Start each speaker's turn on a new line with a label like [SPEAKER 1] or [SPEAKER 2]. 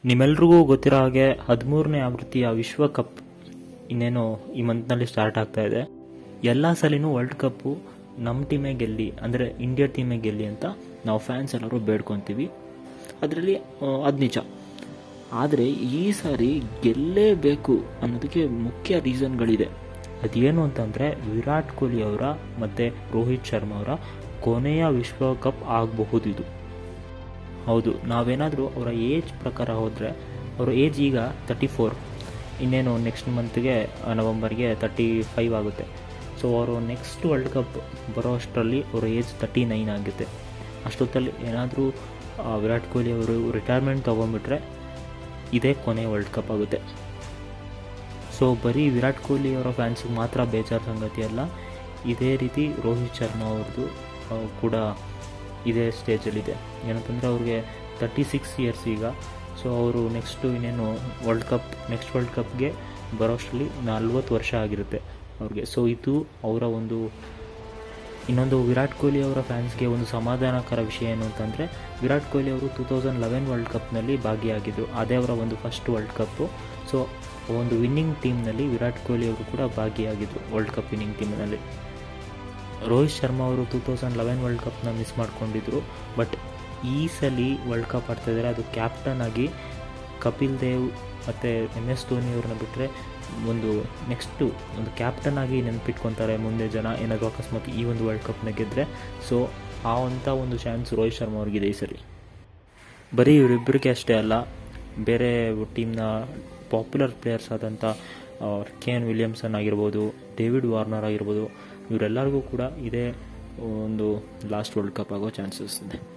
[SPEAKER 1] ನಿಮ್ಮೆಲ್ರಿಗೂ ಗೊತ್ತಿರೋ ಹಾಗೆ 13ನೇ ಆವೃತ್ತಿಯ ವಿಶ್ವಕಪ್ ಇನ್ನೇನು ಈ ಮಂತ್ನಲ್ಲಿ ಸ್ಟಾರ್ಟ್ ಆಗ್ತಾ ಇದೆ. ಎಲ್ಲ ಸಲಿನೂ ವರ್ಲ್ಡ್ ಕಪ್ಪು ನಮ್ಮ ಟೀಮೇ ಗೆಲ್ಲಿ, ಅಂದರೆ ಇಂಡಿಯಾ ಟೀಮೇ ಗೆಲ್ಲಿ ಅಂತ ನಾವು ಫ್ಯಾನ್ಸ್ ಎಲ್ಲರೂ ಬೇಡ್ಕೊತೀವಿ. ಅದರಲ್ಲಿ ಅದು ನಿಜ. ಆದರೆ ಈ ಸಾರಿ ಗೆಲ್ಲೇಬೇಕು ಅನ್ನೋದಕ್ಕೆ ಮುಖ್ಯ ರೀಸನ್ಗಳಿದೆ. ಅದೇನು ಅಂತಂದರೆ ವಿರಾಟ್ ಕೊಹ್ಲಿ ಅವರ ಮತ್ತು ರೋಹಿತ್ ಶರ್ಮಾ ಅವರ ಕೊನೆಯ ವಿಶ್ವಕಪ್ ಆಗಬಹುದು ಇದು. ಹೌದು, ನಾವೇನಾದರೂ ಅವರ ಏಜ್ ಪ್ರಕಾರ ಹೋದರೆ ಅವರ ಏಜ್ ಈಗ 34, ಇನ್ನೇನು ನೆಕ್ಸ್ಟ್ ಮಂತ್ಗೆ ನವಂಬರ್ಗೆ 35 ಆಗುತ್ತೆ. ಸೊ ಅವರು ನೆಕ್ಸ್ಟ್ ವರ್ಲ್ಡ್ ಕಪ್ ಬರೋ ಅಷ್ಟರಲ್ಲಿ ಅವರ ಏಜ್ 39 ಆಗುತ್ತೆ. ಅಷ್ಟೊತ್ತಲ್ಲಿ ಏನಾದರೂ ವಿರಾಟ್ ಕೊಹ್ಲಿ ಅವರು ರಿಟೈರ್ಮೆಂಟ್ ತೊಗೊಂಡ್ಬಿಟ್ರೆ ಇದೇ ಕೊನೆ ವರ್ಲ್ಡ್ ಕಪ್ ಆಗುತ್ತೆ. ಸೊ ಬರೀ ವಿರಾಟ್ ಕೊಹ್ಲಿ ಅವರ ಫ್ಯಾನ್ಸಿಗೆ ಮಾತ್ರ ಬೇಜಾರು ಸಂಗತಿ ಅಲ್ಲ, ಇದೇ ರೀತಿ ರೋಹಿತ್ ಶರ್ಮಾ ಅವ್ರದ್ದು ಕೂಡ ಇದೇ ಸ್ಟೇಜಲ್ಲಿದೆ. ಏನಂತಂದರೆ ಅವ್ರಿಗೆ 36 ಇಯರ್ಸ್ ಈಗ. ಸೊ ಅವರು ನೆಕ್ಸ್ಟು ಇನ್ನೇನು ನೆಕ್ಸ್ಟ್ ವರ್ಲ್ಡ್ ಕಪ್ಗೆ ಬರೋಷ್ಟರಲ್ಲಿ 40 ವರ್ಷ ಆಗಿರುತ್ತೆ ಅವ್ರಿಗೆ. ಸೊ ಇದು ಅವರ ಇನ್ನೊಂದು ವಿರಾಟ್ ಕೊಹ್ಲಿ ಅವರ ಫ್ಯಾನ್ಸ್ಗೆ ಒಂದು ಸಮಾಧಾನಕರ ವಿಷಯ ಏನು ಅಂತಂದರೆ, ವಿರಾಟ್ ಕೊಹ್ಲಿ ಅವರು 2011 ವರ್ಲ್ಡ್ ಕಪ್ನಲ್ಲಿ ಭಾಗಿಯಾಗಿದ್ದರು. ಅದೇ ಅವರ ಒಂದು ಫಸ್ಟ್ ವರ್ಲ್ಡ್ ಕಪ್ಪು. ಸೊ ಒಂದು ವಿನ್ನಿಂಗ್ ಟೀಮ್ನಲ್ಲಿ ವಿರಾಟ್ ಕೊಹ್ಲಿ ಅವರು ಕೂಡ ಭಾಗಿಯಾಗಿದ್ದರು, ವರ್ಲ್ಡ್ ಕಪ್ ವಿನ್ನಿಂಗ್ ಟೀಮ್ನಲ್ಲಿ. ರೋಹಿತ್ ಶರ್ಮಾ ಅವರು 2011 ವರ್ಲ್ಡ್ ಕಪ್ನ ಮಿಸ್ ಮಾಡ್ಕೊಂಡಿದ್ರು. ಬಟ್ ಈ ಸಲ ವರ್ಲ್ಡ್ ಕಪ್ ಆಡ್ತಾಯಿದ್ದಾರೆ, ಅದು ಕ್ಯಾಪ್ಟನ್ ಆಗಿ ಕಪಿಲ್ ದೇವ್ ಮತ್ತು MS ಧೋನಿ ಅವ್ರನ್ನ ಬಿಟ್ಟರೆ ನೆಕ್ಸ್ಟು ಒಂದು ಕ್ಯಾಪ್ಟನ್ ಆಗಿ ನೆನಪಿಟ್ಕೊತಾರೆ ಮುಂದೆ ಜನ, ಏನಾದರೂ ಅಕಸ್ಮಾತ್ ಈ ಒಂದು ವರ್ಲ್ಡ್ ಕಪ್ನ ಗೆದ್ದರೆ. ಸೊ ಒಂದು ಚಾನ್ಸ್ ರೋಹಿತ್ ಶರ್ಮಾ ಅವ್ರಿಗಿದೆ ಈ ಸರಿ. ಬರೀ ಇವರಿಬ್ಬರಿಗೆ ಅಷ್ಟೇ ಅಲ್ಲ, ಬೇರೆ ಟೀಮ್ನ ಪಾಪ್ಯುಲರ್ ಪ್ಲೇಯರ್ಸ್ ಆದಂಥ ಕೇನ್ ವಿಲಿಯಮ್ಸನ್ ಆಗಿರ್ಬೋದು, ಡೇವಿಡ್ ವಾರ್ನರ್ ಆಗಿರ್ಬೋದು, ಇವರೆಲ್ಲರಿಗೂ ಕೂಡ ಇದೇ ಒಂದು ಲಾಸ್ಟ್ ವರ್ಲ್ಡ್ ಕಪ್ ಆಗೋ ಚಾನ್ಸಸ್ ಇದೆ.